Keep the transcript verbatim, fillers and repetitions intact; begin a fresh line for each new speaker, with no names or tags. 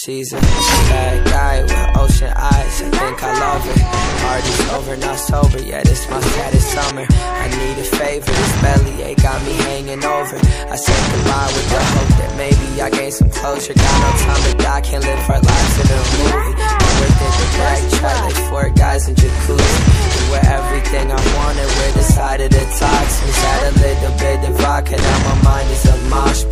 she's a bad guy with ocean eyes. I think I love her. Party's over, not sober, yeah, this my saddest summer. I need a favor, this bellyache got me hanging over. I said goodbye with the hope that maybe I gain some closure. Got no time to die, can't live our lives in a movie. Within the back track, like four guys in jacuzzi. We were everything I wanted, we decided to toxins. Had a little bit of vodka, now my mind is a mosh